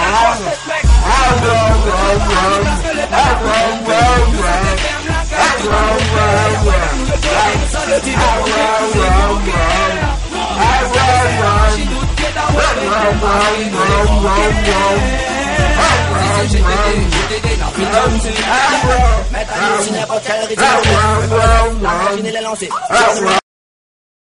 Mettre à n'importe quel rythme, imaginer les lancer.